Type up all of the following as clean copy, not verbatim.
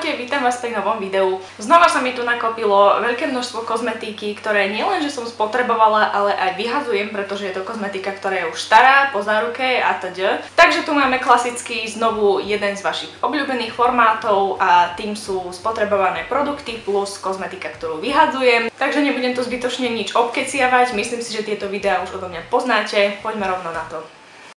Čaute, vítam vás pri novom videu. Znova sa mi tu nakopilo veľké množstvo kozmetiky, ktoré nielen, že som spotrebovala, ale aj vyhazujem, pretože je to kozmetika, ktorá je už stará, po záruke atď. Takže tu máme klasicky znovu jeden z vašich obľúbených formátov a tým sú spotrebované produkty plus kozmetika, ktorú vyhadzujem. Takže nebudem tu zbytočne nič obkeciavať, myslím si, že tieto videá už odo mňa poznáte, poďme rovno na to.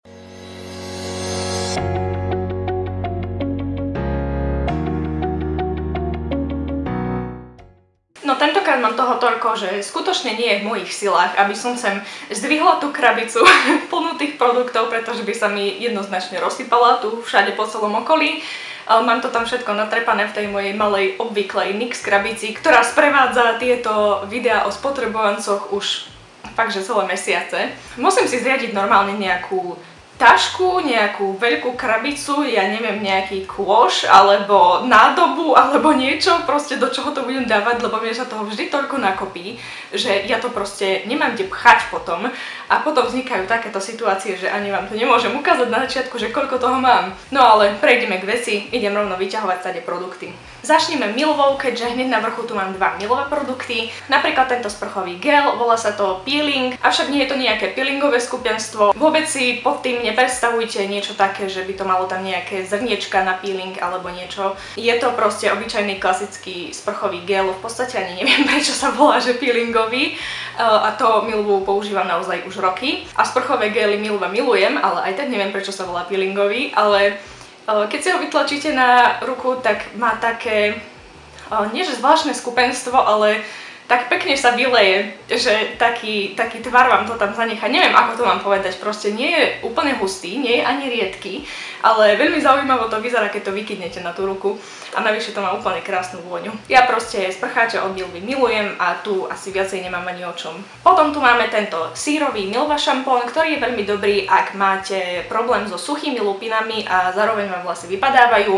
No tentokrát mám toho toľko, že skutočne nie je v mojich silách, aby som sem zdvihla tú krabicu plnú tých produktov, pretože by sa mi jednoznačne rozsypala tu všade po celom okolí. Mám to tam všetko natrepané v tej mojej malej obvyklej NYX krabici, ktorá sprevádza tieto videá o spotrebovancoch už fakt, že celé mesiace. Musím si zriadiť normálne nejakú tašku, nejakú veľkú krabicu, ja neviem, nejaký kôš, alebo nádobu, alebo niečo, proste do čoho to budem dávať, lebo mne sa toho vždy toľko nakopí, že ja to proste nemám kde pchať potom a potom vznikajú takéto situácie, že ani vám to nemôžem ukázať na začiatku, že koľko toho mám. No ale prejdeme k veci, idem rovno vyťahovať tady produkty. Začneme milovou, keďže hneď na vrchu tu mám dva milové produkty. Napríklad tento sprchový gel, volá sa to peeling, avšak nie je to nejaké peelingové skupenstvo. Vôbec si pod tým nepredstavujte niečo také, že by to malo tam nejaké zrniečka na peeling alebo niečo. Je to proste obyčajný klasický sprchový gel, v podstate ani neviem prečo sa volá, že peelingový. A to milovú používam naozaj už roky. A sprchové gely milova milujem, ale aj tak neviem prečo sa volá peelingový, ale keď si ho vytlačíte na ruku, tak má také, nie že zvláštne skupenstvo, ale tak pekne sa vyleje, že taký tvar vám to tam zanechá. Neviem, ako to mám povedať, proste nie je úplne hustý, nie je ani riedky, ale veľmi zaujímavo to vyzerá, keď to vykydnete na tú ruku a navyše to má úplne krásnu vôňu. Ja proste sprcháče od Milvy milujem a tu asi viacej nemám ani o čom. Potom tu máme tento sírový Milva šampón, ktorý je veľmi dobrý, ak máte problém so suchými lupinami a zároveň vám vlasy vypadávajú.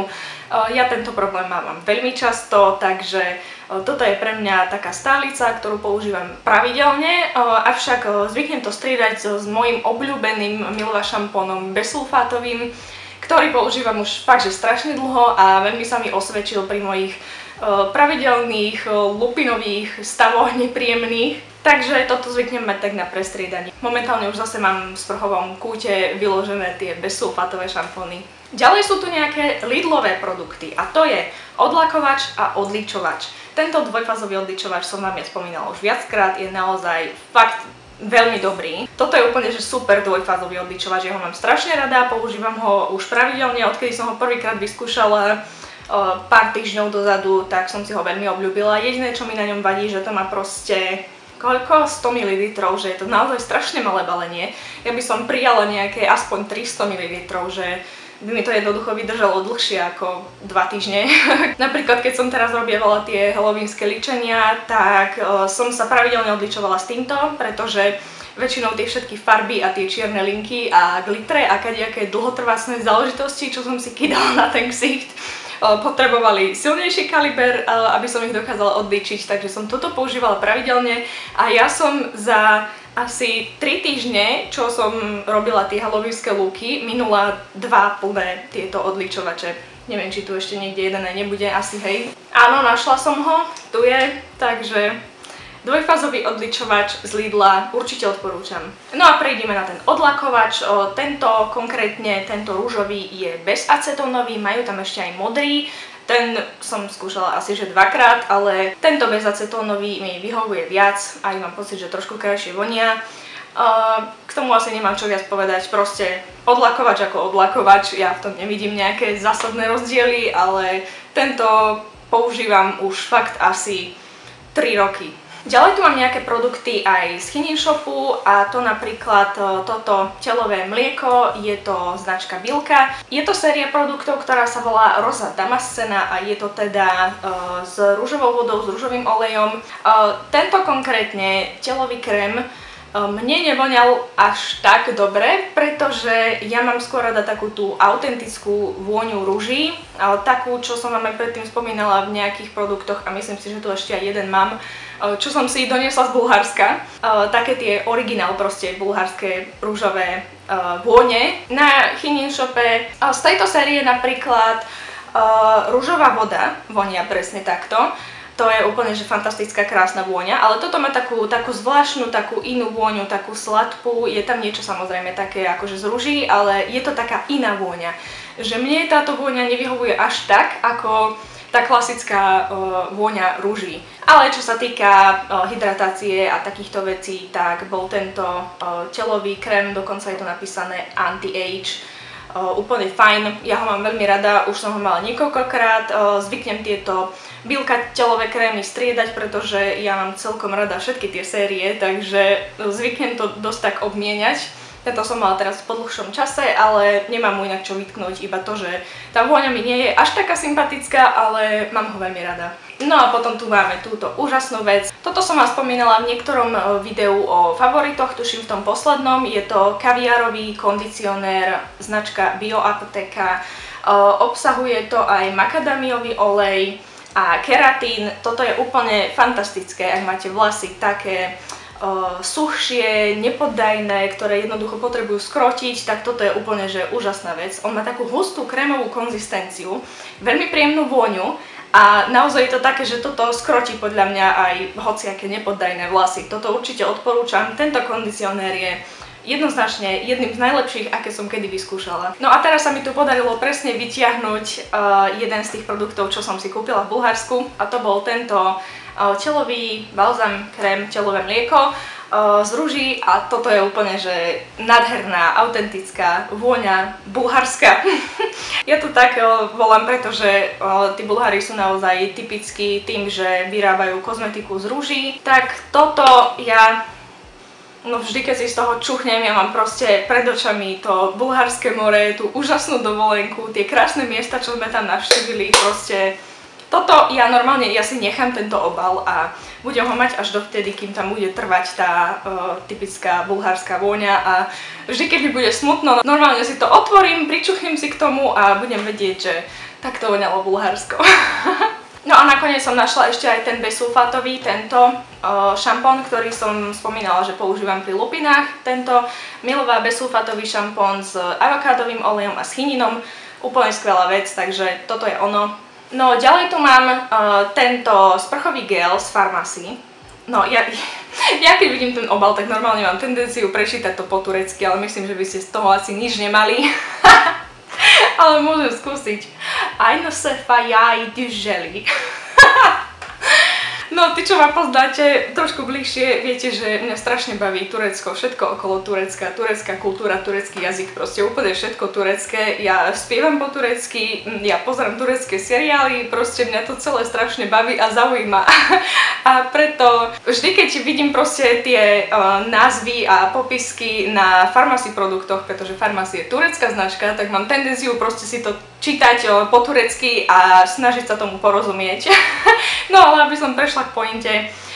Ja tento problém mám veľmi často, takže toto je pre mňa taká stálica, ktorú používam pravidelne, avšak zvyknem to striedať s mojím obľúbeným Milva šampónom bezsulfátovým, ktorý používam už fakt, že strašne dlho a veľmi sa mi osvedčil pri mojich pravidelných lupinových stavoch nepríjemných. Takže toto zvyknem mať tak na prestriedanie. Momentálne už zase mám v sprchovom kúte vyložené tie bezsulfátové šampóny. Ďalej sú tu nejaké Lidlové produkty a to je odlakovač a odličovač. Tento dvojfázový odličovač som vám ja spomínala už viackrát, je naozaj fakt veľmi dobrý. Toto je úplne že super dvojfázový odličovač, ja ho mám strašne rada, používam ho už pravidelne, odkedy som ho prvýkrát vyskúšala pár týždňov dozadu, tak som si ho veľmi obľúbila. Jediné, čo mi na ňom vadí, že to má proste koľko? 100 ml, že je to naozaj strašne malé balenie. Ja by som prijala nejaké aspoň 300 ml, že by mi to jednoducho vydržalo dlhšie ako 2 týždne. Napríklad, keď som teraz robievala tie halloweenské líčenia, tak som sa pravidelne odličovala s týmto, pretože väčšinou tie všetky farby a tie čierne linky a glitre a kadejaké dlhotrvácne záležitosti, čo som si kydala na ten ksicht, potrebovali silnejší kaliber, aby som ich dokázala odlíčiť, takže som toto používala pravidelne a ja som za asi 3 týždne, čo som robila tie halloweenské lúky, minula 2 plné tieto odličovače. Neviem, či tu ešte niekde jeden aj nebude, asi hej. Áno, našla som ho, tu je, takže dvojfázový odličovač z Lidla určite odporúčam. No a prejdeme na ten odlakovač. Tento konkrétne, tento rúžový je bezacetónový, majú tam ešte aj modrý. Ten som skúšala asi že 2-krát, ale tento bezacetónový mi vyhovuje viac a mám pocit, že trošku krajšie vonia. K tomu asi nemám čo viac povedať, proste odlakovač ako odlakovač, ja v tom nevidím nejaké zásadné rozdiely, ale tento používam už fakt asi 3 roky. Ďalej tu mám nejaké produkty aj z Chynin shopu a to napríklad toto telové mlieko, je to značka Bilka. Je to séria produktov, ktorá sa volá Rosa Damascena a je to teda s rúžovou vodou, s rúžovým olejom. Tento konkrétne telový krém mne nevoňal až tak dobre, pretože ja mám skôr rada takú tú autentickú vôňu rúží, takú, čo som vám aj predtým spomínala v nejakých produktoch a myslím si, že tu ešte aj jeden mám, čo som si doniesla z Bulharska. Také tie originál proste bulharské rúžové vône. Na Chynin shope z tejto série napríklad Ružová voda vonia presne takto. To je úplne že fantastická, krásna vôňa, ale toto má takú zvláštnu, takú inú vôňu, takú sladkú, je tam niečo samozrejme také akože z ruží, ale je to taká iná vôňa. Že mne táto vôňa nevyhovuje až tak, ako tá klasická vôňa rúží. Ale čo sa týka hydratácie a takýchto vecí, tak bol tento telový krém, dokonca je to napísané anti-age, úplne fajn, ja ho mám veľmi rada, už som ho mala niekoľkokrát, zvyknem tieto Bilka telové krémy striedať, pretože ja mám celkom rada všetky tie série, takže zvyknem to dosť tak obmieniať. Tento som mala teraz po dlhšom čase, ale nemám mu inak čo vytknúť, iba to, že tá vôňa mi nie je až taká sympatická, ale mám ho veľmi rada. No a potom tu máme túto úžasnú vec. Toto som vám spomínala v niektorom videu o favoritoch, tuším v tom poslednom. Je to kaviárový kondicionér značka Bioapoteka. Obsahuje to aj makadamiový olej a keratín. Toto je úplne fantastické, ak máte vlasy také suchšie, nepoddajné, ktoré jednoducho potrebujú skrotiť, tak toto je úplne že úžasná vec. On má takú hustú krémovú konzistenciu, veľmi príjemnú vôňu a naozaj je to také, že toto skrotí podľa mňa aj hociaké nepoddajné vlasy. Toto určite odporúčam. Tento kondicionér je jednoznačne jedným z najlepších, aké som kedy vyskúšala. No a teraz sa mi tu podarilo presne vytiahnuť jeden z tých produktov, čo som si kúpila v Bulharsku, a to bol tento telový balzam, krém, telové mlieko z ruží, a toto je úplne že nádherná, autentická vôňa bulharská. Ja to tak volám, pretože tí Bulhári sú naozaj typickí tým, že vyrábajú kozmetiku z ruží. Tak toto ja vždy, keď si z toho čuchnem, ja mám proste pred očami to bulharské more, tú úžasnú dovolenku, tie krásne miesta, čo sme tam navštívili, proste toto ja si nechám tento obal a budem ho mať až dovtedy, kým tam bude trvať tá typická bulharská vôňa, a vždy, keď mi bude smutno, normálne si to otvorím, pričuchnem si k tomu a budem vedieť, že takto voňalo Bulharsko. No a nakoniec som našla ešte aj ten bezsulfátový, tento šampón, ktorý som spomínala, že používam pri lupinách. Tento milová bezsulfátový šampón s avokádovým olejom a s chininom. Úplne skvelá vec, takže toto je ono. No ďalej tu mám tento sprchový gel z Farmacy. No ja keď vidím ten obal, tak normálne mám tendenciu prečítať to po turecky, ale myslím, že by ste z toho asi nič nemali. Ale môžem skúsiť. Aynı sefa yağ güzeli. No, tí, čo ma poznáte trošku bližšie, viete, že mňa strašne baví Turecko, všetko okolo Turecka, turecká kultúra, turecký jazyk, proste úplne všetko turecké. Ja spievam po turecky, ja pozerám turecké seriály, proste mňa to celé strašne baví a zaujíma. A preto vždy, keď vidím proste tie názvy a popisky na Farmacy produktoch, pretože Farmacy je turecká značka, tak mám tendenciu proste si to čítať po turecky a snažiť sa tomu porozumieť. No ale aby som prešla k pointe,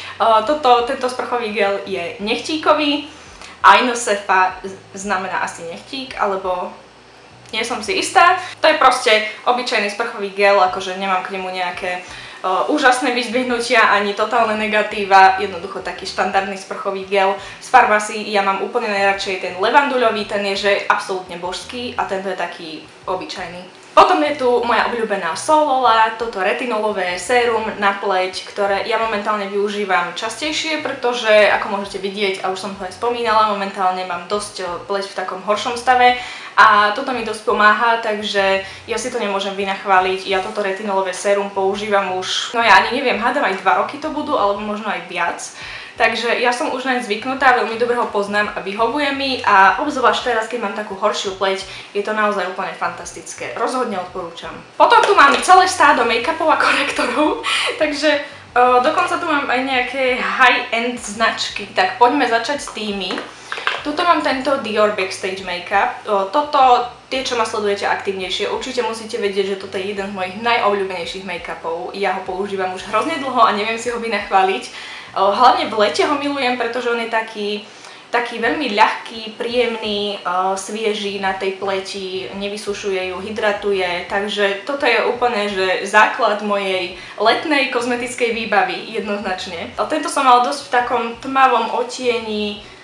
tento sprchový gel je nechtíkový. Aynı sefa znamená asi nechtík, alebo nie som si istá. To je proste obyčajný sprchový gel, akože nemám k nemu nejaké úžasné vyzdvihnutia ani totálne negatíva, jednoducho taký štandardný sprchový gel z Farmacy. Ja mám úplne najradšej ten levanduľový, ten je že absolútne božský, a tento je taký obyčajný. Potom je tu moja obľúbená Solola, toto retinolové sérum na pleť, ktoré ja momentálne využívam častejšie, pretože ako môžete vidieť, a už som to aj spomínala, momentálne mám dosť pleť v takom horšom stave a toto mi dosť pomáha, takže ja si to nemôžem vynachváliť. Ja toto retinolové sérum používam už, no ja ani neviem, hádam aj 2 roky to budú, alebo možno aj viac. Takže ja som už naň zvyknutá, veľmi dobre ho poznám a vyhovuje mi, a obzvlášť teraz, keď mám takú horšiu pleť, je to naozaj úplne fantastické. Rozhodne odporúčam. Potom tu mám celé stádo make-upov a korektorov, takže dokonca tu mám aj nejaké high-end značky, tak poďme začať s tými. Tuto mám tento Dior Backstage Makeup. Tie, čo ma sledujete aktívnejšie, určite musíte vedieť, že toto je jeden z mojich najobľúbenejších make-upov. Ja ho používam už hrozne dlho a neviem si ho vynachváliť. Hlavne v lete ho milujem, pretože on je taký veľmi ľahký, príjemný, svieži na tej pleti, nevysušuje ju, hydratuje, takže toto je úplne že základ mojej letnej kozmetickej výbavy, jednoznačne. Tento som mala dosť v takom tmavom odtieni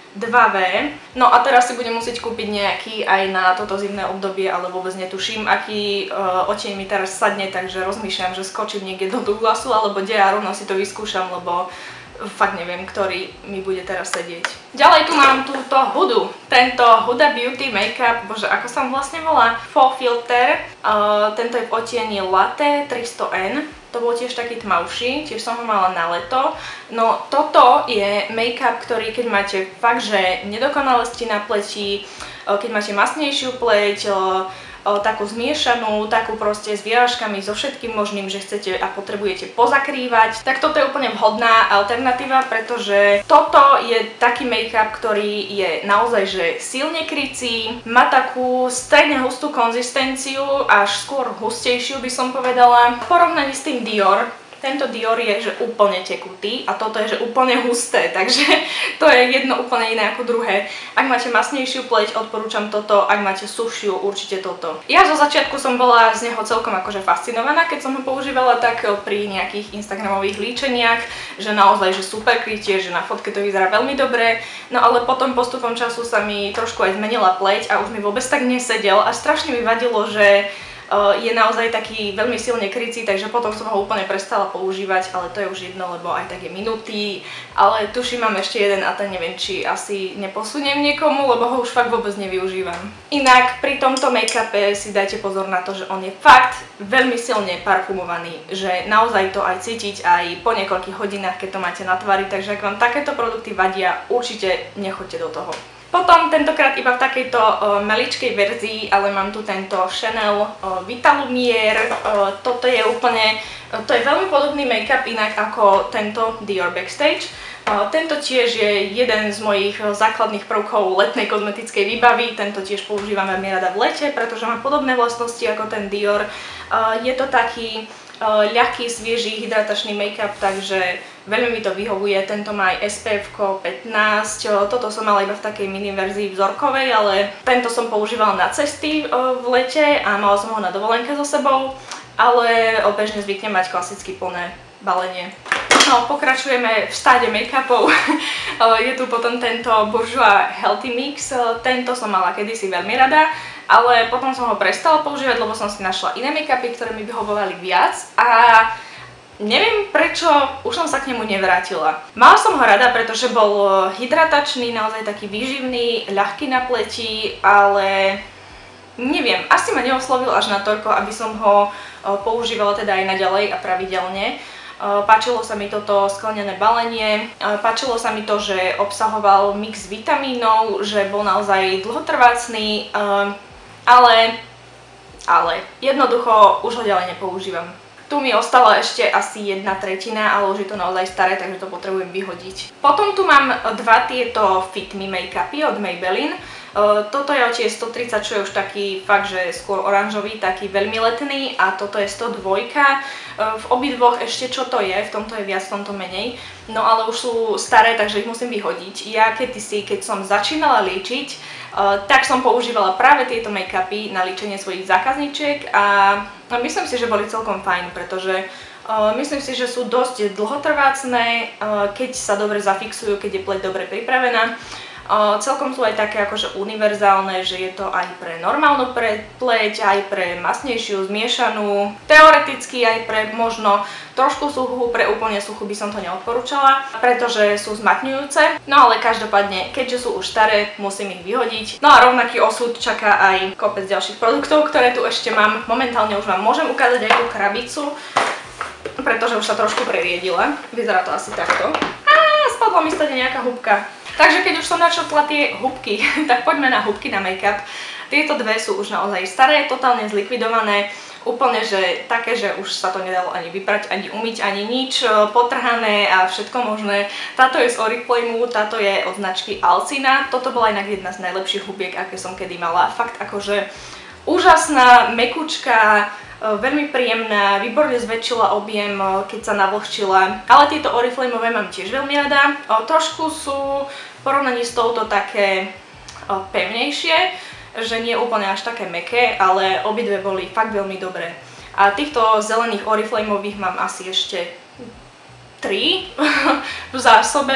2V. No a teraz si budem musieť kúpiť nejaký aj na toto zimné obdobie, ale vôbec netuším, aký odtieň mi teraz sadne, takže rozmýšľam, že skočím niekde do Douglasu alebo kde a rovno si to vyskúšam, lebo fakt neviem, ktorý mi bude teraz sedieť. Ďalej tu mám túto Hudu. Tento Huda Beauty Makeup, bože, ako sa vlastne volá? Faux Filter. Tento je v odtieni Latte 300N. To bol tiež taký tmavší, tiež som ho mala na leto. No toto je make-up, ktorý keď máte fakt, že nedokonalosti na pleti, keď máte masnejšiu pleť, takú zmiešanú, takú proste s výražkami, so všetkým možným, že chcete a potrebujete pozakrývať, tak toto je úplne vhodná alternatíva, pretože toto je taký make-up, ktorý je naozaj že silne krycí, má takú stredne hustú konzistenciu, až skôr hustejšiu by som povedala. V porovnaní s tým Dior, tento Dior je že úplne tekutý a toto je že úplne husté, takže to je jedno úplne iné ako druhé. Ak máte masnejšiu pleť, odporúčam toto, ak máte sušiu, určite toto. Ja zo začiatku som bola z neho celkom akože fascinovaná, keď som ho používala tak pri nejakých instagramových líčeniach, že naozaj že super krytie, že na fotke to vyzerá veľmi dobre, no ale potom postupom času sa mi trošku aj zmenila pleť a už mi vôbec tak nesedel a strašne mi vadilo, že je naozaj taký veľmi silne krycí, takže potom som ho úplne prestala používať, ale to je už jedno, lebo aj tak je minutý, ale tuším mám ešte jeden a ten neviem, či asi neposuniem niekomu, lebo ho už fakt vôbec nevyužívam. Inak pri tomto make-upe si dajte pozor na to, že on je fakt veľmi silne parfumovaný, že naozaj to aj cítiť aj po niekoľkých hodinách, keď to máte na tvári, takže ak vám takéto produkty vadia, určite nechoďte do toho. Potom tentokrát iba v takejto maličkej verzii, ale mám tu tento Chanel Vita Lumière. Toto je úplne, to je veľmi podobný make-up inak ako tento Dior Backstage. Tento tiež je jeden z mojich základných prvkov letnej kozmetickej výbavy. Tento tiež používam veľmi rada v lete, pretože má podobné vlastnosti ako ten Dior. Je to taký ľahký, sviežý, hydratačný make-up, takže veľmi mi to vyhovuje. Tento má aj SPF 15, toto som mala iba v takej mini verzii vzorkovej, ale tento som používala na cesty v lete a mala som ho na dovolenke so sebou, ale bežne zvyknem mať klasicky plné balenie. No, pokračujeme v stáde make-upov. Je tu potom tento Bourjois Healthy Mix, tento som mala kedysi veľmi rada, ale potom som ho prestala používať, lebo som si našla iné make-upy, ktoré mi vyhovovali viac a neviem prečo, už som sa k nemu nevrátila. Mala som ho rada, pretože bol hydratačný, naozaj taký výživný, ľahký na pleti, ale neviem, asi ma neoslovil až natoľko, aby som ho používala teda aj naďalej a pravidelne. Páčilo sa mi toto sklenené balenie, páčilo sa mi to, že obsahoval mix vitamínov, že bol naozaj dlhotrvácný, ale jednoducho už ho ďalej nepoužívam. Tu mi ostala ešte asi 1/3, ale už je to naozaj staré, takže to potrebujem vyhodiť. Potom tu mám dva tieto Fit Me make-upy od Maybelline. Toto je odtiaľ 130, čo je už taký fakt, že skôr oranžový, taký veľmi letný a toto je 102. V obidvoch ešte čo to je, v tomto je viac, v tomto menej. No ale už sú staré, takže ich musím vyhodiť. Ja keď som začínala liečiť, tak som používala práve tieto make-upy na liečenie svojich zákazníčiek a myslím si, že boli celkom fajn, pretože myslím si, že sú dosť dlhotrvácne, keď sa dobre zafixujú, keď je pleť dobre pripravená. Celkom sú aj také akože univerzálne, že je to aj pre normálnu pleť, aj pre masnejšiu, zmiešanú, teoreticky aj pre možno trošku suchú, pre úplne suchú by som to neodporúčala, pretože sú zmatňujúce. No ale každopádne, keďže sú už staré, musím ich vyhodiť. No a rovnaký osud čaká aj kopec ďalších produktov, ktoré tu ešte mám. Momentálne už vám môžem ukázať aj tú krabicu, pretože už sa trošku preriedila. Vyzerá to asi takto. Spadla mi stade nejaká húbka. Takže keď už som načrtla tie húbky, tak poďme na húbky na make-up. Tieto dve sú už naozaj staré, totálne zlikvidované, úplne že také, že už sa to nedalo ani vyprať, ani umyť, ani nič, potrhané a všetko možné. Táto je z Oriflameu, táto je od značky Alcina. Toto bola inak jedna z najlepších húbiek, aké som kedy mala. Fakt akože úžasná, mekučká, veľmi príjemná, výborne zväčšila objem, keď sa navlhčila. Ale tieto Oriflameové mám tiež veľmi rada. Trošku sú v porovnaní s touto také pevnejšie, že nie úplne až také mäkké, ale obidve boli fakt veľmi dobré. A týchto zelených Oriflameových mám asi ešte 3 v zásobe.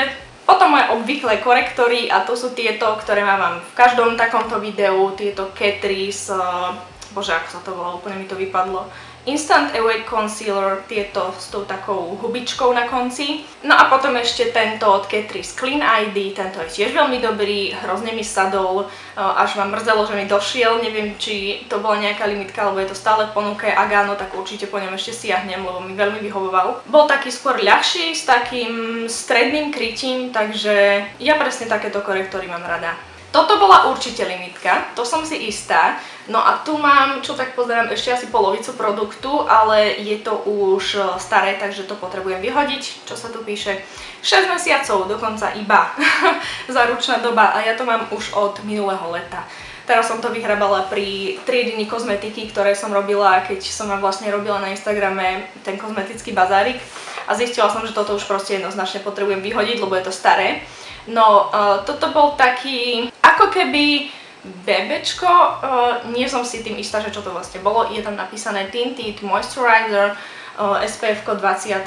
Potom moje obvyklé korektory a to sú tieto, ktoré mám v každom takomto videu, tieto Catrice, bože ako sa to volá, úplne mi to vypadlo. Instant Awake Concealer, tieto s tou takou hubičkou na konci. No a potom ešte tento od Catrice Clean ID, tento je tiež veľmi dobrý, hrozne mi sadol, až ma mrzelo, že mi došiel, neviem či to bola nejaká limitka, alebo je to stále v ponuke, ak áno, tak určite po ňom ešte siahnem, lebo mi veľmi vyhovoval. Bol taký skôr ľahší, s takým stredným krytím, takže ja presne takéto korektory mám rada. Toto bola určite limitka, to som si istá. No a tu mám, čo tak pozerám, ešte asi polovicu produktu, ale je to už staré, takže to potrebujem vyhodiť. Čo sa tu píše? 6 mesiacov, dokonca iba záručná doba a ja to mám už od minulého leta. Teraz som to vyhrabala pri triedení kozmetiky, ktoré som robila, keď som vám vlastne robila na Instagrame ten kozmetický bazárik a zistila som, že toto už proste jednoznačne potrebujem vyhodiť, lebo je to staré. No, toto bol taký, ako keby bebečko, nie som si tým istá, že čo to vlastne bolo, je tam napísané Tinted Moisturizer, SPF 20.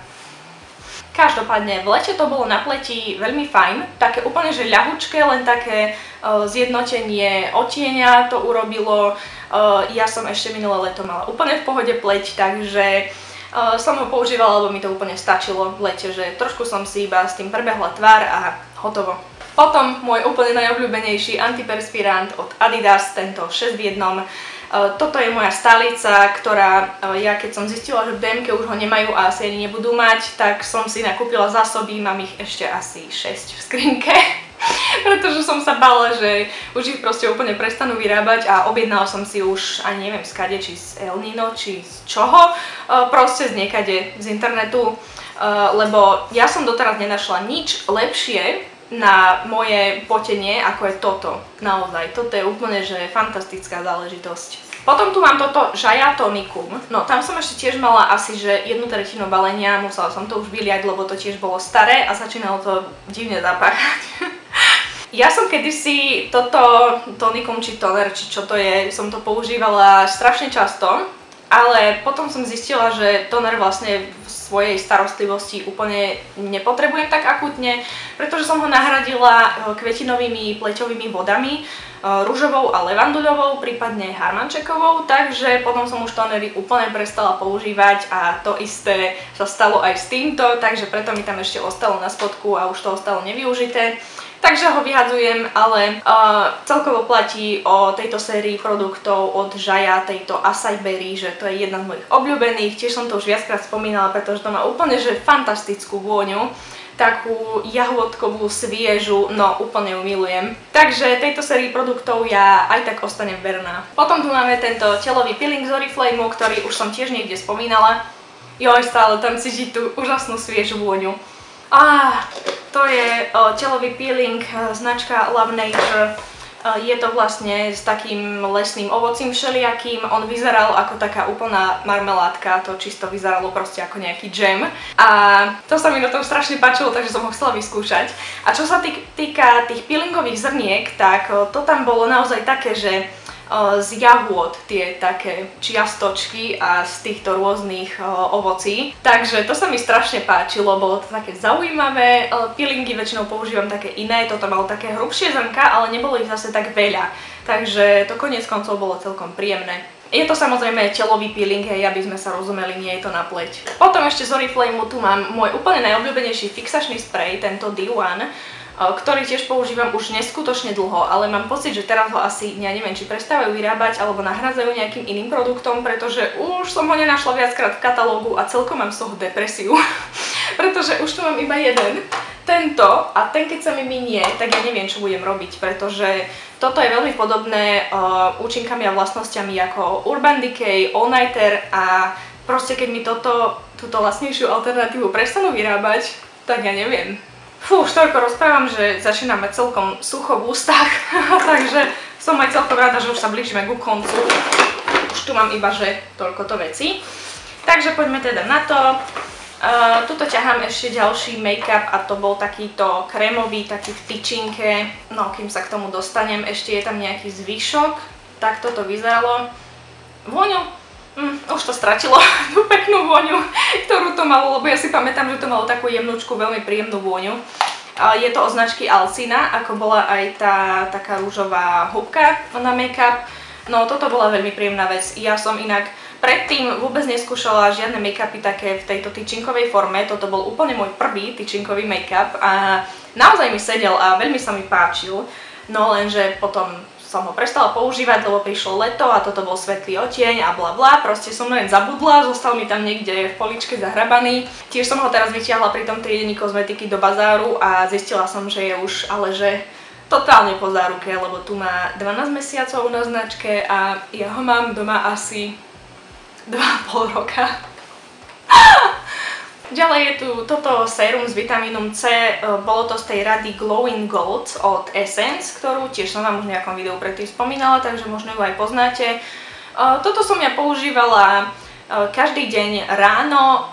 Každopádne v lete to bolo na pleti veľmi fajn, také úplne že ľahučké, len také zjednotenie odtieňa to urobilo. Ja som ešte minulé leto mala úplne v pohode pleť, takže som ho používala, lebo mi to úplne stačilo v lete, že trošku som si iba s tým prebehla tvár a hotovo. Potom môj úplne najobľúbenejší antiperspirant od Adidas, tento 6 v 1. Toto je moja stálica, ktorá ja keď som zistila, že v DMke už ho nemajú a asi ani nebudú mať, tak som si nakúpila zásoby, mám ich ešte asi 6 v skrinke. Pretože som sa bála, že už ich proste úplne prestanú vyrábať a objednala som si už, ani neviem skade, či z El Nino, či z čoho, proste z niekade z internetu, lebo ja som doteraz nenašla nič lepšie na moje potenie, ako je toto. Naozaj, toto je úplne že fantastická záležitosť. Potom tu mám toto Jaja Tonicum. No tam som ešte tiež mala asi že 1/3 balenia, musela som to už vyliať, lebo to tiež bolo staré a začínalo to divne zapáchať. Ja som kedysi toto tonikum či toner, či čo to je, som to používala strašne často, ale potom som zistila, že toner vlastne v svojej starostlivosti úplne nepotrebujem tak akútne, pretože som ho nahradila kvetinovými pleťovými vodami, ružovou a levanduľovou, prípadne harmančekovou, takže potom som už tonery úplne prestala používať a to isté sa stalo aj s týmto, takže preto mi tam ešte ostalo na spodku a už to ostalo nevyužité. Takže ho vyhadzujem, ale celkovo platí o tejto sérii produktov od Jaja, tejto Acai Berry, že to je jedna z mojich obľúbených. Tiež som to už viackrát spomínala, pretože to má úplne že fantastickú vôňu. Takú jahôdkovú, sviežu, no úplne ju milujem. Takže tejto sérii produktov ja aj tak ostanem verná. Potom tu máme tento telový peeling z Oriflame, ktorý už som tiež niekde spomínala. Joj, stále tam cítiť tú úžasnú sviežu vôňu. To je telový peeling značka Love Nature. Je to vlastne s takým lesným ovocím všelijakým. On vyzeral ako taká úplná marmeládka, to čisto vyzeralo proste ako nejaký džem. A to sa mi na tom strašne páčilo, takže som ho chcela vyskúšať. A čo sa týka tých peelingových zrniek, tak to tam bolo naozaj také, že z jahôd tie také čiastočky a z týchto rôznych ovocí. Takže to sa mi strašne páčilo, bolo to také zaujímavé. Peelingy väčšinou používam také iné, toto malo také hrubšie zrnka, ale nebolo ich zase tak veľa. Takže to koniec koncov bolo celkom príjemné. Je to samozrejme telový peeling, hej, aby sme sa rozumeli, nie je to na pleť. Potom ešte z Oriflame tu mám môj úplne najobľúbenejší fixačný sprej, tento D1, ktorý tiež používam už neskutočne dlho, ale mám pocit, že teraz ho asi, ja neviem, či prestávajú vyrábať alebo nahrádzajú nejakým iným produktom, pretože už som ho nenašla viackrát v katalógu a celkom mám z toho depresiu, pretože už tu mám iba jeden, tento, a ten keď sa mi minie, tak ja neviem, čo budem robiť, pretože toto je veľmi podobné účinkami a vlastnosťami ako Urban Decay, All Nighter a proste keď mi túto lacnejšiu alternatívu prestanú vyrábať, tak ja neviem. Už toľko rozprávam, že začínam mať celkom sucho v ústach, takže som aj celkom rada, že už sa blížime ku koncu. Už tu mám iba, že toľkoto veci. Takže poďme teda na to. Tuto ťahám ešte ďalší make-up a to bol takýto krémový, taký v tyčinke. No, kým sa k tomu dostanem, ešte je tam nejaký zvyšok. Tak toto vyzeralo. Vôňu. Už to stratilo tú peknú vôňu, ktorú to malo, lebo ja si pamätám, že to malo takú jemnúčku, veľmi príjemnú vôňu. Je to od značky Alcina, ako bola aj tá taká rúžová húbka na make-up. No toto bola veľmi príjemná vec. Ja som inak predtým vôbec neskúšala žiadne make-upy také v tejto tyčinkovej forme. Toto bol úplne môj prvý tyčinkový make-up a naozaj mi sedel a veľmi sa mi páčil. No lenže potom som ho prestala používať, lebo prišlo leto a toto bol svetlý odtieň a bla bla, proste som len zabudla, zostal mi tam niekde v poličke zahrabaný. Tiež som ho teraz vytiahla pri tom triedení kozmetiky do bazáru a zistila som, že je už ale že totálne po záruke, lebo tu má 12 mesiacov na značke a ja ho mám doma asi 2,5 roka. Ďalej je tu toto sérum s vitamínom C, bolo to z tej rady Glowing Gold od Essence, ktorú tiež som vám už v nejakom videu predtým spomínala, takže možno ju aj poznáte. Toto som ja používala každý deň ráno,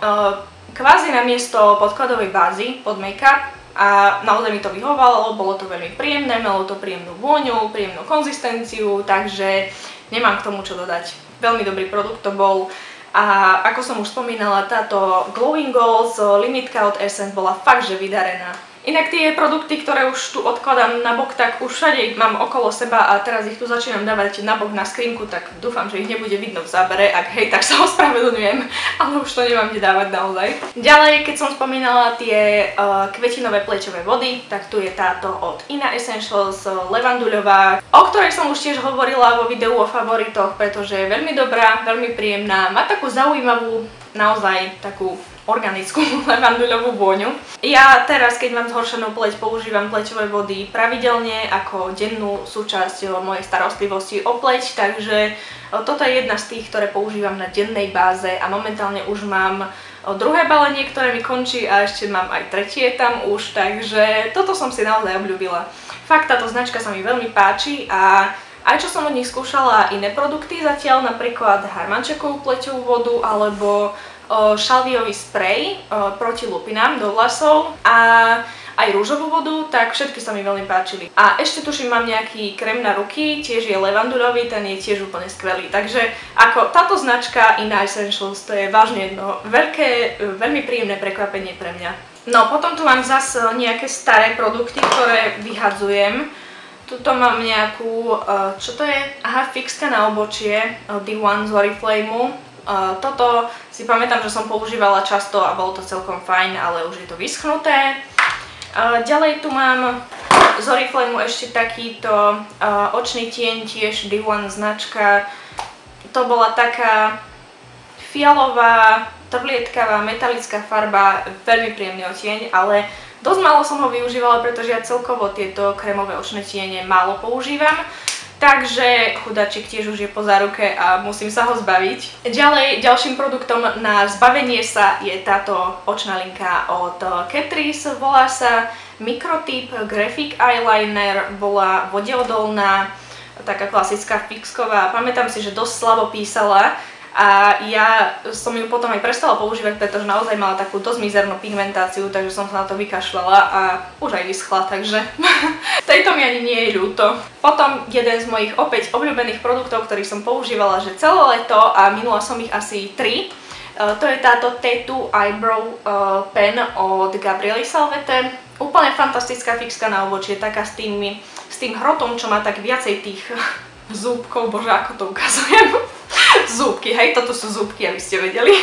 kvázi namiesto podkladovej bázy pod make-up a naozaj mi to vyhovovalo, bolo to veľmi príjemné, malo to príjemnú vôňu, príjemnú konzistenciu, takže nemám k tomu čo dodať. Veľmi dobrý produkt to bol. A ako som už spomínala, táto Glowing Gold limitka od Essence bola fakt, že vydarená. Inak tie produkty, ktoré už tu odkladám na bok, tak už všade ich mám okolo seba a teraz ich tu začínam dávať na bok na skrinku, tak dúfam, že ich nebude vidno v zábere. Ak hej, tak sa ospravedlňujem, ale už to nemám kde dávať naozaj. Ďalej, keď som spomínala tie kvetinové plečové vody, tak tu je táto od Ina Essentials levanduľová, o ktorej som už tiež hovorila vo videu o favoritoch, pretože je veľmi dobrá, veľmi príjemná, má takú zaujímavú, naozaj takú organickú levanduľovú vôňu. Ja teraz, keď mám zhoršenú pleť, používam pleťové vody pravidelne ako dennú súčasť mojej starostlivosti o pleť, takže toto je jedna z tých, ktoré používam na dennej báze a momentálne už mám druhé balenie, ktoré mi končí a ešte mám aj tretie tam už, takže toto som si naozaj obľúbila. Fakt, táto značka sa mi veľmi páči a aj čo som od nich skúšala iné produkty zatiaľ, napríklad harmančekovú pleťovú vodu alebo šalviový sprej proti lupinám do vlasov a aj rúžovú vodu, tak všetky sa mi veľmi páčili. A ešte tuším mám nejaký krém na ruky, tiež je levanduľový, ten je tiež úplne skvelý. Takže ako táto značka Ina Essentials, to je vážne jedno veľké, veľmi príjemné prekvapenie pre mňa. No potom tu mám zase nejaké staré produkty, ktoré vyhadzujem. Tuto mám nejakú, čo to je? Aha, fixka na obočie, The One z Oriflameu. Toto si pamätám, že som používala často a bolo to celkom fajn, ale už je to vyschnuté. Ďalej tu mám z Oriflameu ešte takýto očný tieň, tiež The One značka. To bola taká fialová, trblietkavá, metalická farba, veľmi príjemný odtieň, ale dosť málo som ho využívala, pretože ja celkovo tieto krémové očné tiene málo používam. Takže chudačik tiež už je po záruke a musím sa ho zbaviť. Ďalej, ďalším produktom na zbavenie sa je táto očná linka od Catrice. Volá sa Microtip Graphic Eyeliner, bola vodeodolná, taká klasická fixková. Pamätám si, že dosť slabo písala a ja som ju potom aj prestala používať, pretože naozaj mala takú dosť mizernú pigmentáciu, takže som sa na to vykašľala a už aj vyschla, takže tejto mi ani nie je ľúto. Potom jeden z mojich opäť obľúbených produktov, ktorý som používala že celé leto a minula som ich asi 3. To je táto T2 Eyebrow Pen od Gabriely Salvete. Úplne fantastická fixka na obočie, taká s tým hrotom, čo má tak viacej tých zúbkov, bože, ako to ukazujem. Zúbky, hej, toto sú zúbky, aby ste vedeli.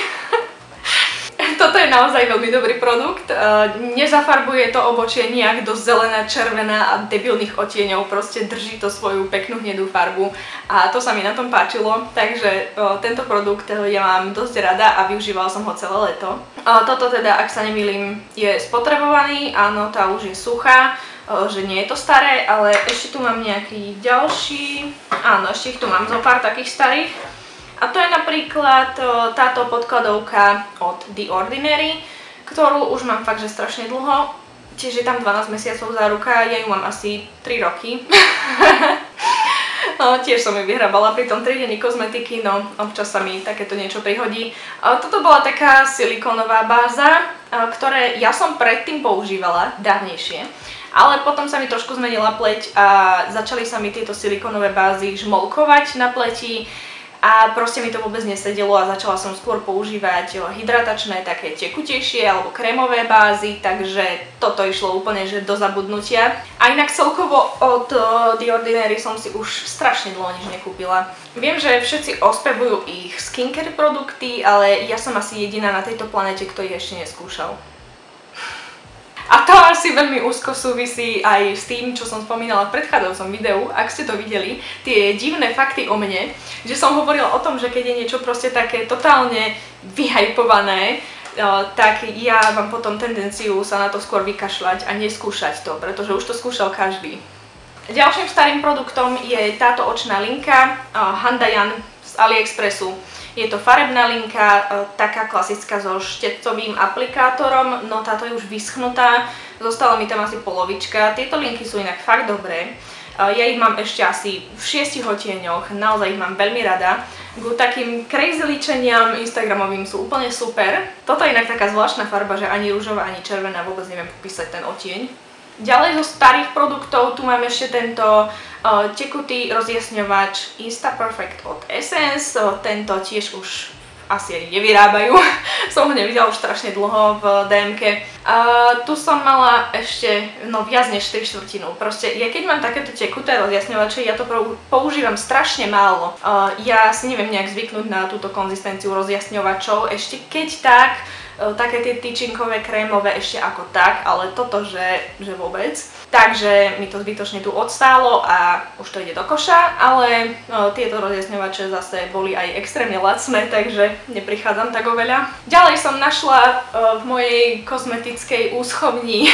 Toto je naozaj veľmi dobrý produkt. Nezafarbuje to obočie nejak do zelená, červená a debilných odtieňov, proste drží to svoju peknú hnedú farbu a to sa mi na tom páčilo, takže tento produkt ja mám dosť rada a využívala som ho celé leto. Toto teda, ak sa nemýlim, je spotrebovaný, áno, tá už je suchá, že nie je to staré, ale ešte tu mám nejaký ďalší, áno, ešte ich tu mám zo pár takých starých. A to je napríklad táto podkladovka od The Ordinary, ktorú už mám fakt, že strašne dlho. Tiež je tam 12 mesiacov záruka, ja ju mám asi 3 roky. No, tiež som ju vyhrabala pri tom triedení kozmetiky, no občas sa mi takéto niečo prihodí. Toto bola taká silikónová báza, ktoré ja som predtým používala dávnejšie. Ale potom sa mi trošku zmenila pleť a začali sa mi tieto silikónové bázy žmolkovať na pleti. a proste mi to vôbec nesedelo a začala som skôr používať hydratačné, také tekutejšie alebo krémové bázy, takže toto išlo úplne že do zabudnutia. A inak celkovo od The Ordinary som si už strašne dlho nič nekúpila. Viem, že všetci ospevujú ich skincare produkty, ale ja som asi jediná na tejto planete, kto ich ešte neskúšal. A to asi veľmi úzko súvisí aj s tým, čo som spomínala v predchádzajúcom videu, ak ste to videli, tie divné fakty o mne, že som hovorila o tom, že keď je niečo proste také totálne vyhypované, tak ja mám potom tendenciu sa na to skôr vykašľať a neskúšať to, pretože už to skúšal každý. Ďalším starým produktom je táto očná linka Handayan z AliExpressu. Je to farebná linka, taká klasická so štecovým aplikátorom, no táto je už vyschnutá, zostala mi tam asi polovička. Tieto linky sú inak fakt dobré. Ja ich mám ešte asi v 6 odtieňoch, naozaj ich mám veľmi rada. K takým crazy líčeniam instagramovým sú úplne super. Toto je inak taká zvláštna farba, že ani rúžová, ani červená, vôbec neviem popísať ten odtieň. Ďalej zo starých produktov tu mám ešte tento tekutý rozjasňovač Insta Perfect od Essence. Tento tiež už asi ani nevyrábajú. Som ho nevidela už strašne dlho v DMke. Tu som mala ešte viac než 3/4. Proste ja keď mám takéto tekuté rozjasňovače, ja to používam strašne málo. Ja si neviem nejak zvyknúť na túto konzistenciu rozjasňovačov. Ešte keď tak, také tie tyčinkové, krémové ešte ako tak, ale toto, že vôbec. Takže mi to zbytočne tu odstálo a už to ide do koša, ale tieto rozjasňovače zase boli aj extrémne lacné, takže neprichádzam tak oveľa. Ďalej som našla v mojej kozmetickej úschovni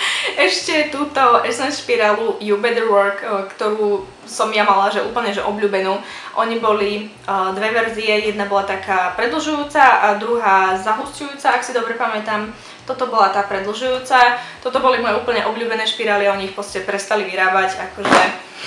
ešte túto Essence špirálu You Better Work, ktorú som ja mala že úplne že obľúbenú. Oni boli dve verzie, jedna bola taká predĺžujúca a druhá zahusťujúca, ak si dobre pamätám. Toto bola tá predĺžujúca. Toto boli moje úplne obľúbené špirály a oni ich proste prestali vyrábať, akože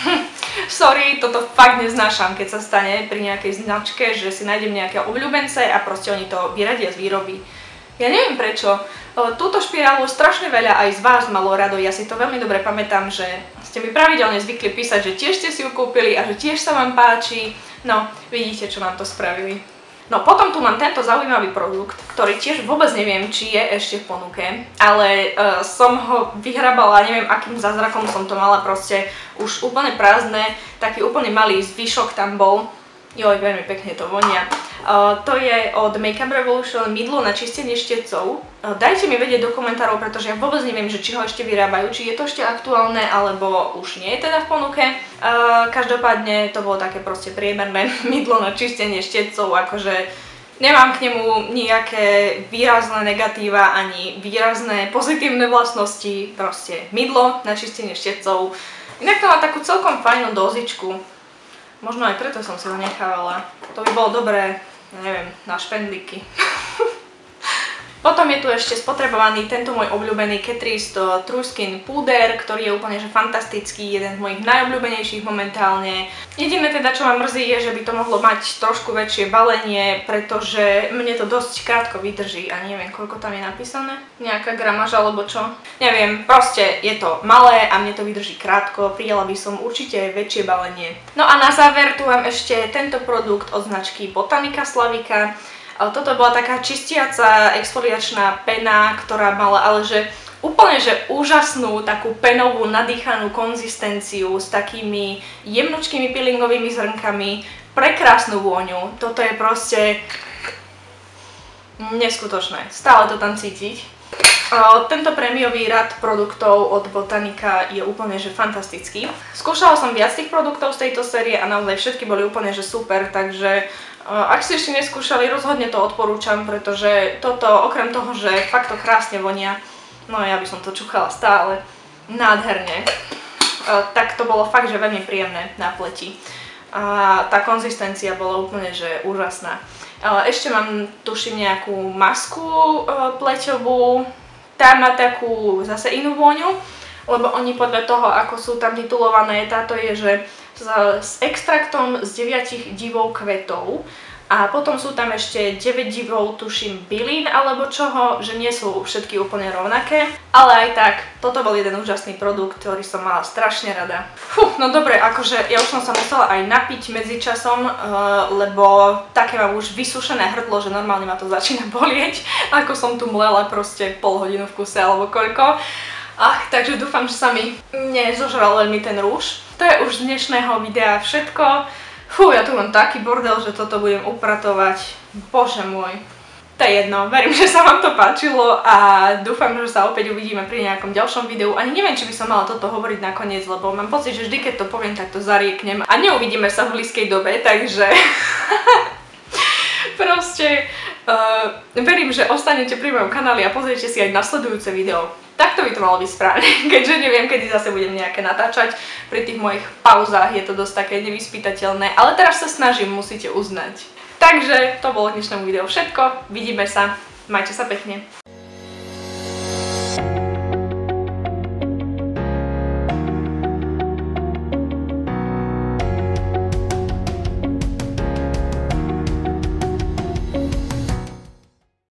sorry, toto fakt neznášam, keď sa stane pri nejakej značke, že si nájdem nejaké obľúbence a proste oni to vyradia z výroby. Ja neviem prečo. Túto špirálu strašne veľa aj z vás malo rado, ja si to veľmi dobre pamätám, že ste mi pravidelne zvykli písať, že tiež ste si ju kúpili a že tiež sa vám páči. No, vidíte, čo nám to spravili. No potom tu mám tento zaujímavý produkt, ktorý tiež vôbec neviem, či je ešte v ponuke, ale som ho vyhrabala, neviem akým zázrakom som to mala, proste už úplne prázdne, taký úplne malý zvyšok tam bol. Joj, veľmi pekne to vonia. To je od Makeup Revolution mydlo na čistenie štecov. Dajte mi vedieť do komentárov, pretože ja vôbec neviem, že či ho ešte vyrábajú, či je to ešte aktuálne, alebo už nie je teda v ponuke. Každopádne to bolo také proste priemerné mydlo na čistenie štecov, akože nemám k nemu nejaké výrazné negatíva ani výrazné pozitívne vlastnosti, proste mydlo na čistenie štecov. Inak to má takú celkom fajnú dozičku. Možno aj preto som si ho nechávala. To by bolo dobré, neviem, na špendlíky. Potom je tu ešte spotrebovaný tento môj obľúbený Catrice True Skin Puder, ktorý je úplne že fantastický, jeden z mojich najobľúbenejších momentálne. Jediné teda, čo ma mrzí, je, že by to mohlo mať trošku väčšie balenie, pretože mne to dosť krátko vydrží a neviem, koľko tam je napísané. Nejaká gramaža alebo čo. Neviem, proste je to malé a mne to vydrží krátko, prijala by som určite väčšie balenie. No a na záver tu mám ešte tento produkt od značky Botanica Slavica. Toto bola taká čistiaca exfoliačná pena, ktorá mala ale že úplne že úžasnú takú penovú nadýchanú konzistenciu s takými jemnučkými peelingovými zrnkami, prekrásnu vôňu. Toto je proste neskutočné, stále to tam cítiť. Tento prémiový rad produktov od Botanica je úplne že fantastický. Skúšala som viac tých produktov z tejto série a naozaj všetky boli úplne že super, takže ak si ešte neskúšali, rozhodne to odporúčam, pretože toto okrem toho, že fakt to krásne vonia, no ja by som to čuchala stále nádherne, tak to bolo fakt že veľmi príjemné na pleti. A tá konzistencia bola úplne že úžasná. Ešte mám, tuším, nejakú masku pleťovú. Tá má takú zase inú vôňu, lebo oni podľa toho, ako sú tam titulované, táto je, že s extraktom z 9 divov kvetov. A potom sú tam ešte 9 divov, tuším, bylín alebo čoho, že nie sú všetky úplne rovnaké. Ale aj tak, toto bol jeden úžasný produkt, ktorý som mala strašne rada. No dobre, akože ja už som sa musela aj napiť medzičasom, lebo také mám už vysušené hrdlo, že normálne ma to začína bolieť. Ako som tu mlela proste pol hodinu v kuse alebo koľko. Takže dúfam, že sa mi nezožral veľmi ten rúž. To je už z dnešného videa všetko. Ja tu mám taký bordel, že toto budem upratovať. Bože môj. To je jedno, verím, že sa vám to páčilo a dúfam, že sa opäť uvidíme pri nejakom ďalšom videu. Ani neviem, či by som mala toto hovoriť nakoniec, lebo mám pocit, že vždy, keď to poviem, tak to zarieknem a neuvidíme sa v blízkej dobe, takže proste verím, že ostanete pri mojom kanáli a pozriete si aj nasledujúce video. Takto by to malo byť správne, keďže neviem, kedy zase budem nejaké natáčať. Pri tých mojich pauzách je to dosť také nevyspytateľné, ale teraz sa snažím, musíte uznať. Takže to bolo k dnešnému videu všetko, vidíme sa, majte sa pekne.